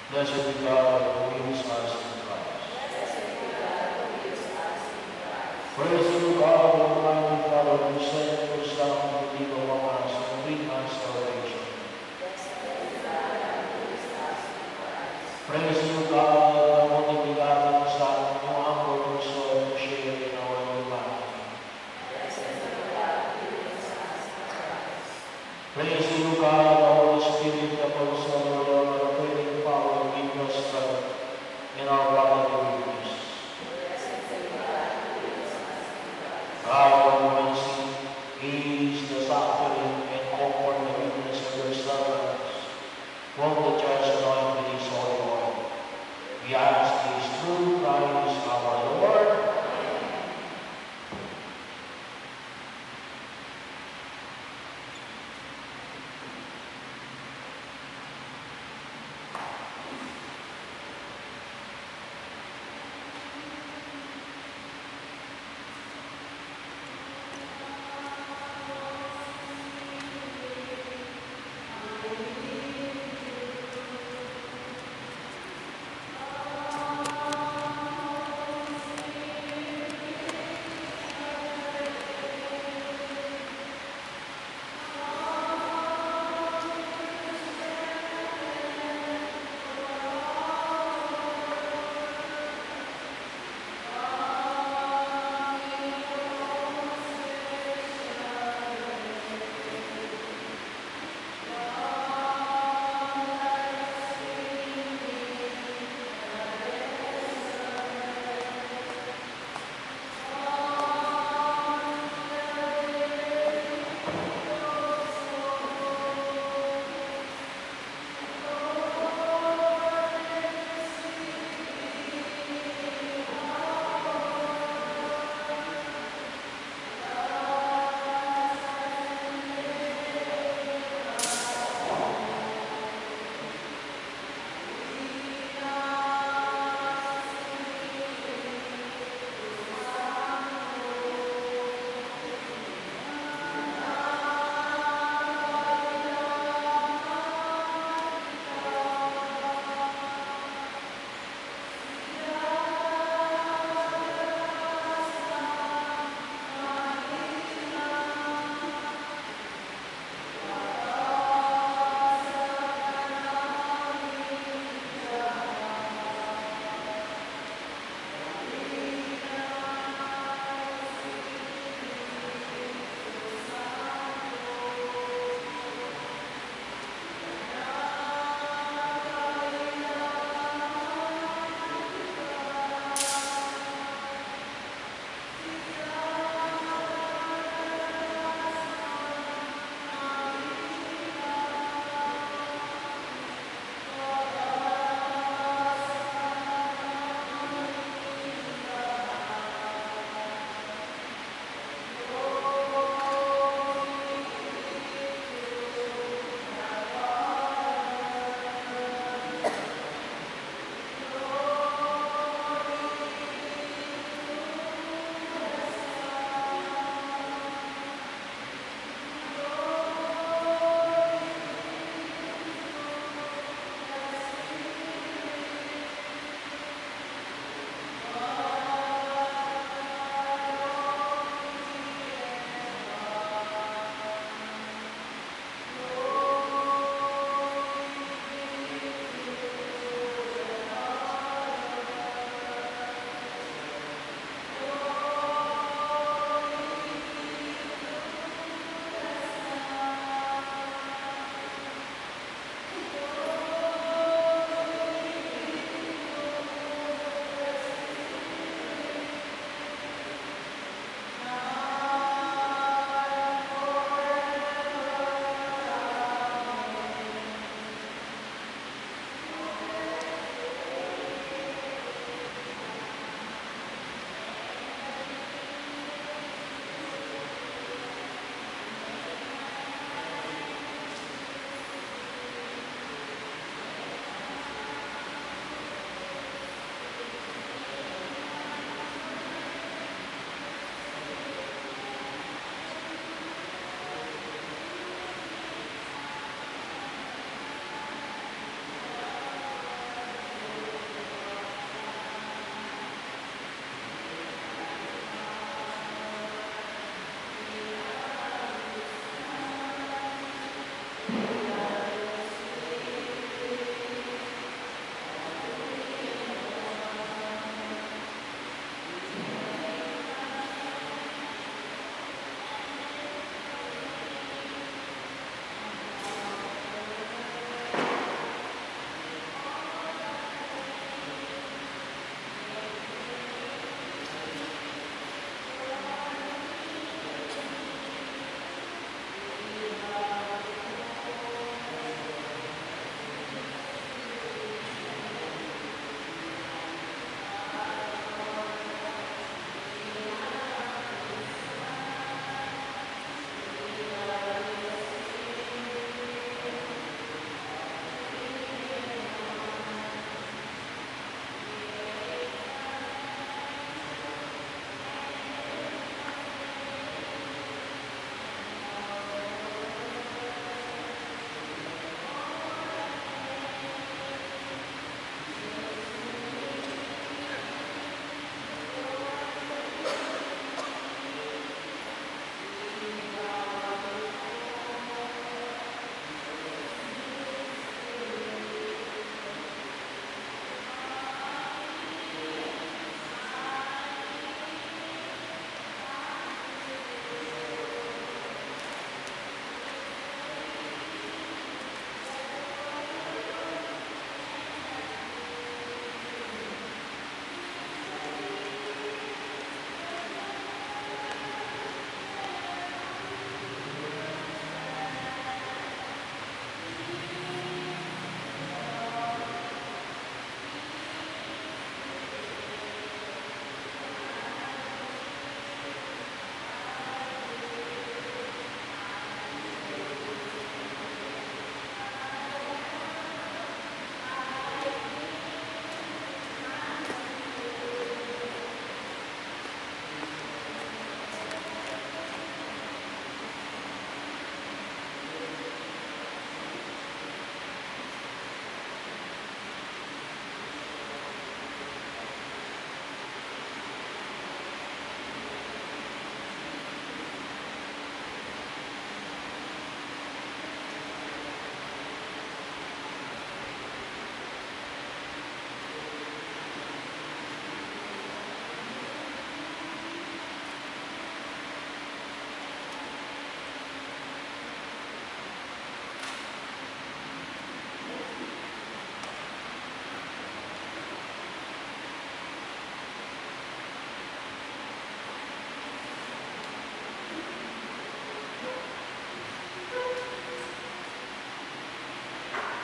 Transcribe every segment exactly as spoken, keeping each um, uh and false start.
Blessed be God who heals us in Christ. Praise to God, Almighty Father, who sent your Son to live among us and bring us salvation. Praise to God, the only begotten Son, who humbled himself to share in our humanity. Praise to God, the Holy Spirit, the Consoler, the creating power, give us strength in our bodily weakness. God Almighty is the suffering and comfort the weakness of your servants, whom the Church anointed with his holy oil. We ask this through Christ our Lord.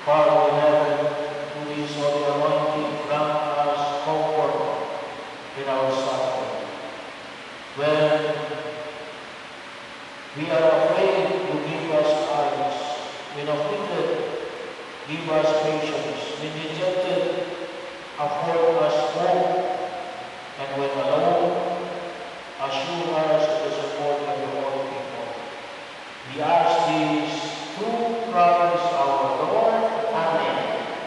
Father in heaven, through this holy anointing, grant us comfort in our suffering. When we are afraid, you give us courage. When afflicted, give us patience. When rejected, afford us hope. And when alone, assure us of the support of the holy people. We ask this through Christ our Lord. Amen.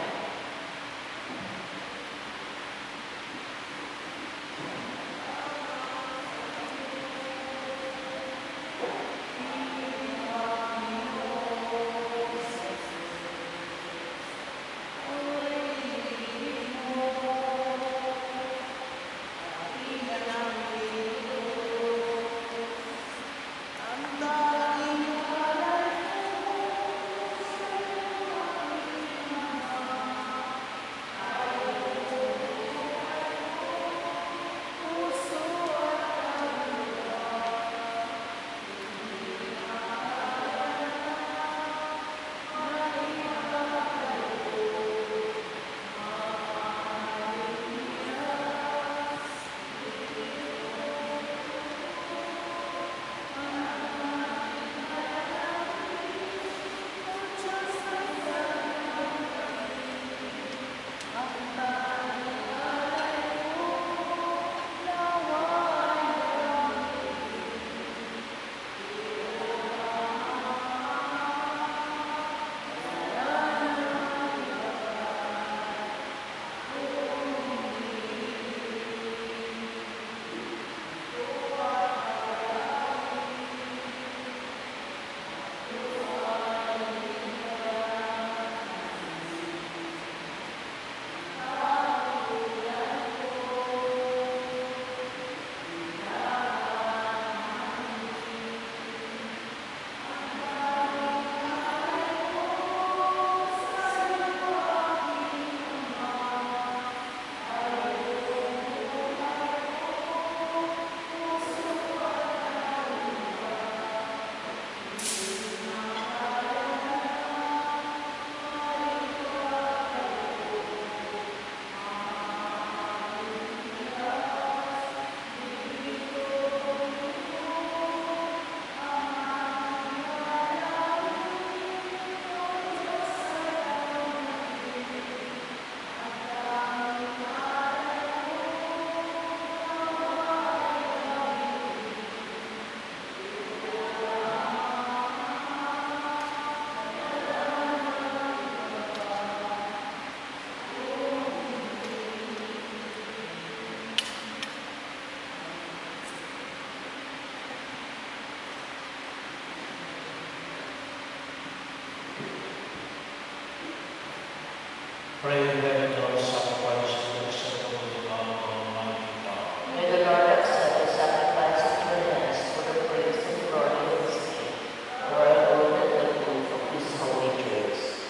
Pray that our sacrifice is acceptable to God, Almighty God. May the Lord accept the sacrifice of your hands for the praise and glory of his name, for our Lord and the proof of his holy church.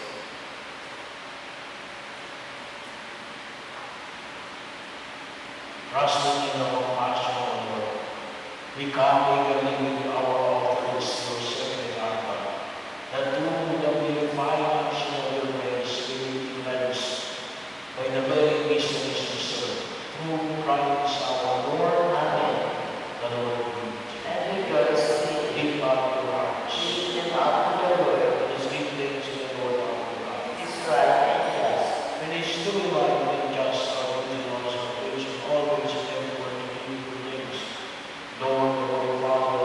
Trusting in the compassion of the Lord, we come eagerly with our offerings to your sacred altar, that through the purifying action of your grace, we may be cleansed by the very mysteries we serve. Through Christ our Lord. Amen. The Lord be with you. And rejoice with you. Lift up your hearts. Lift them up to the Lord. Let us give thanks to the Lord our God. It is right and just. And it is truly right and just, our duty and our salvation, always and everywhere to give you praise. Lord, the Holy Father,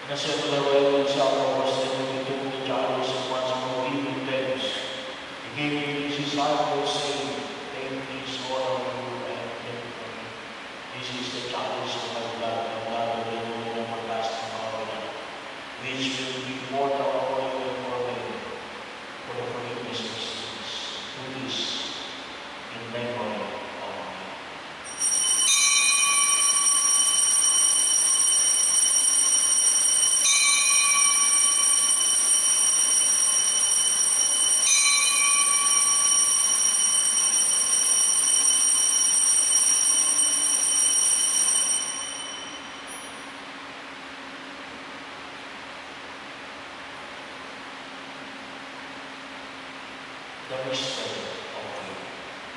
In a similar way, when Satan was tempted, he took the chalice and once more giving thanks, he gave it to his disciples, saying, "Take this, all of you, and drink from it. This is the chalice of my blood, the blood of the new and everlasting covenant, which will be poured out for you and for many, for the forgiveness of sins. Do this in memory of me." The mystery of faith.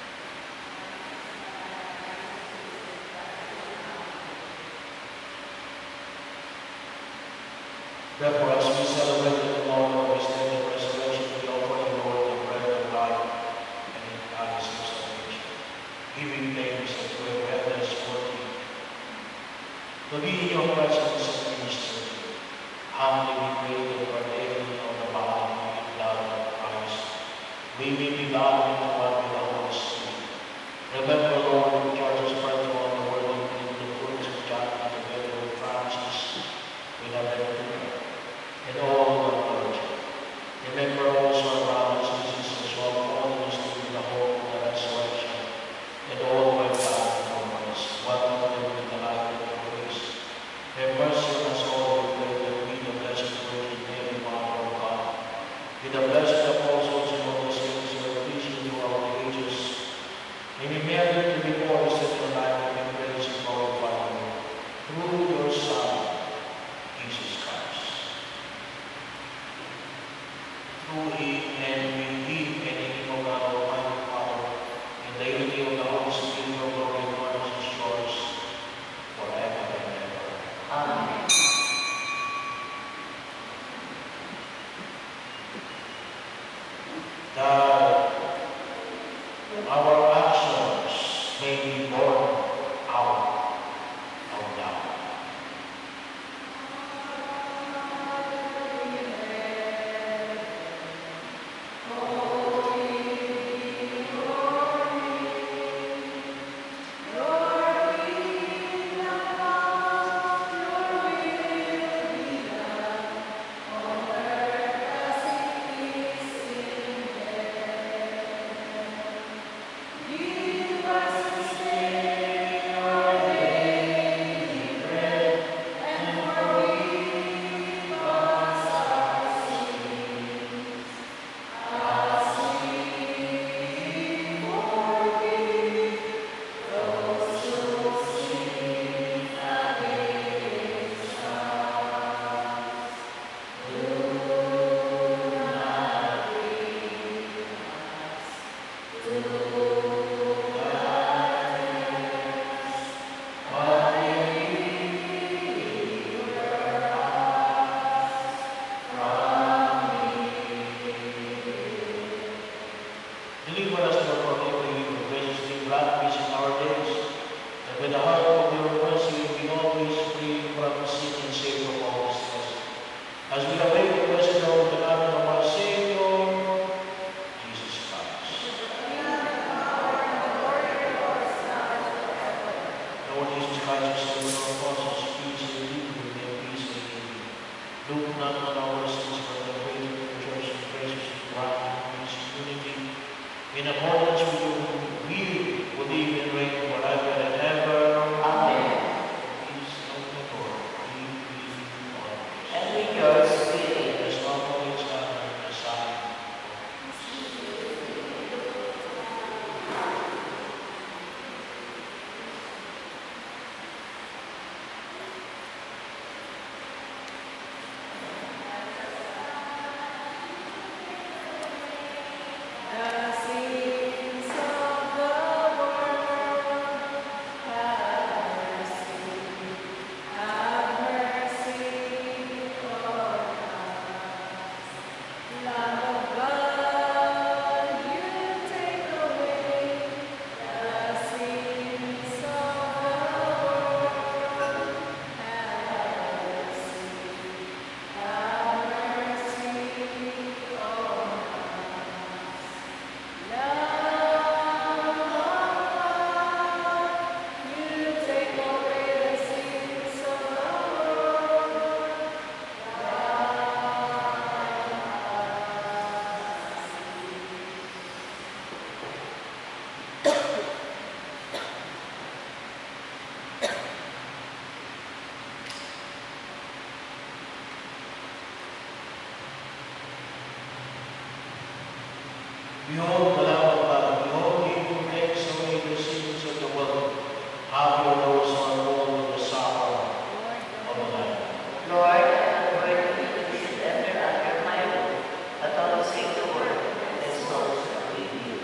Therefore, as we celebrate the moment of his death and resurrection, we offer the Lord the bread of life and the chalice of salvation, giving thanks that whoever has worthy to be in your presence and minister. Humbly we pray that partaking of the body and blood of Christ, we may be bound into one with the Holy Spirit. Remember, Lord, the church's birth on the word of the fruits of John, together with Francis, with our Benedict, and all the clergy. Remember also our brothers and sisters who have fallen asleep in the hope of the resurrection, and all who have died before us. Welcome them in the light of your grace. Have mercy on us all, we pray, that we, the Blessed Virgin Mary, Mother of God, with the blessed apostles and all the saints who are preaching throughout the ages, may be merited to be born in life and praise and glorify you through your Son, Jesus Christ. Through him and with him and in him, O God, Almighty Father, in the unity of the Holy Spirit, your glory and honor is yours forever and ever. Amen. That our actions may be born out of love. Behold the Lamb of God, behold him who takes away the sins of the world. Happy are those who are born of the supper of the Lamb. Lord, I am worthy that you should enter under my roof, but only say the word, and my soul shall believe you.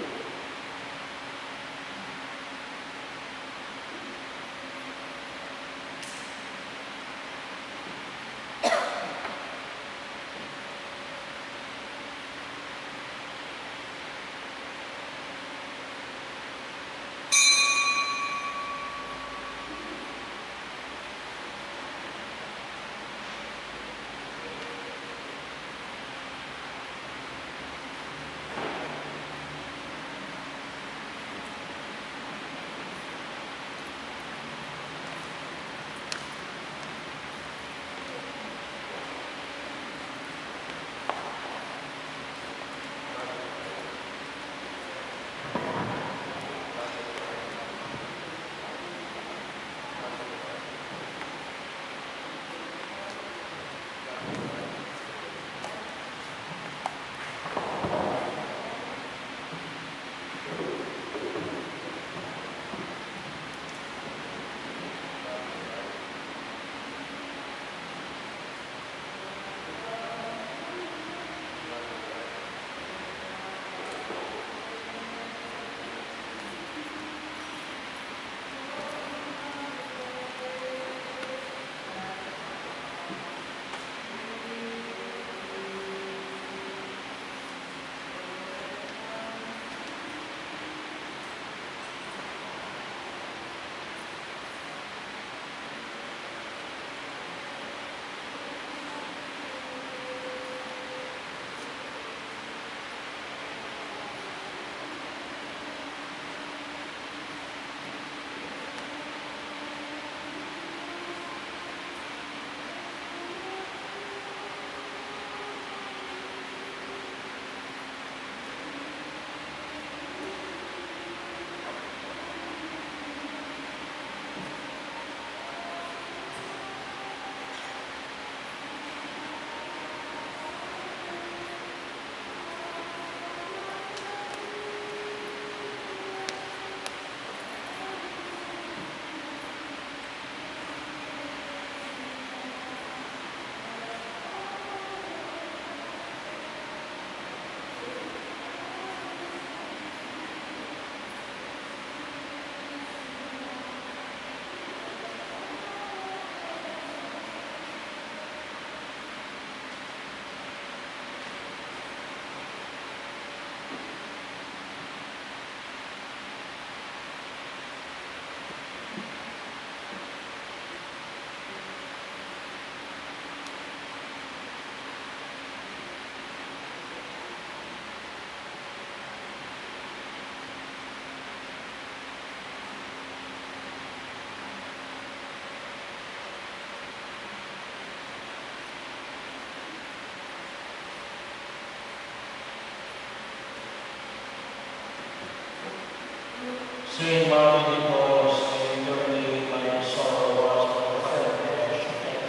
Saint Mary de Paulus, eternally by the sorrow was my flesh.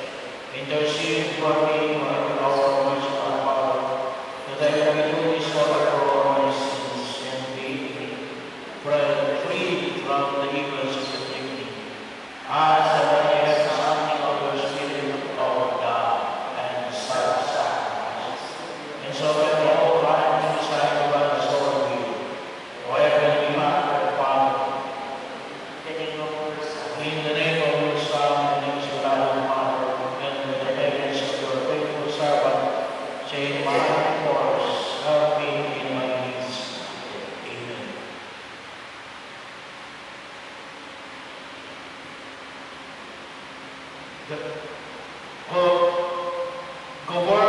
Intercede for me, my Lord, merciful Father, that I may do this order for all my sins and be free from the evils of the day. As I have something of your Spirit of God and self-sacrifice, and so that all right to decide about the soul of you, O Heavenly Father, in the name of your Son and his beloved Mother, and with the guidance of your faithful servant, Saint Mary Paulus, help me in my needs. Amen. The, go, go